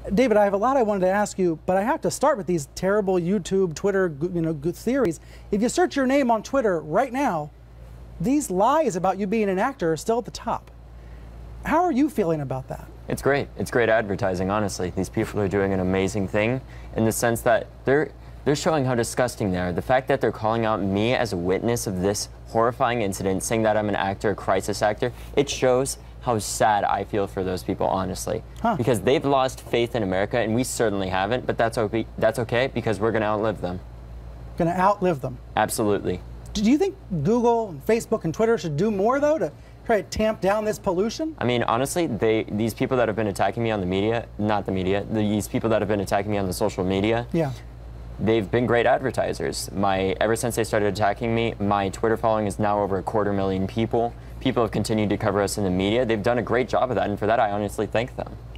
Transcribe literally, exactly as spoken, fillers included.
David, I have a lot I wanted to ask you, but I have to start with these terrible YouTube, Twitter, you know, good theories. If you search your name on Twitter right now, these lies about you being an actor are still at the top. How are you feeling about that? It's great. It's great advertising, honestly. These people are doing an amazing thing in the sense that they're they're showing how disgusting they are. The fact that they're calling out me as a witness of this horrifying incident, saying that I'm an actor, a crisis actor, it shows how sad I feel for those people, honestly. Huh. Because they've lost faith in America, and we certainly haven't, but that's okay, that's okay because we're going to outlive them. Going to outlive them? Absolutely. Do you think Google, and Facebook, and Twitter should do more, though, to try to tamp down this pollution? I mean, honestly, they these people that have been attacking me on the media, not the media, these people that have been attacking me on the social media, yeah. they've been great advertisers. My ever since they started attacking me, my Twitter following is now over a quarter million people. People have continued to cover us in the media. They've done a great job of that, and for that, I honestly thank them.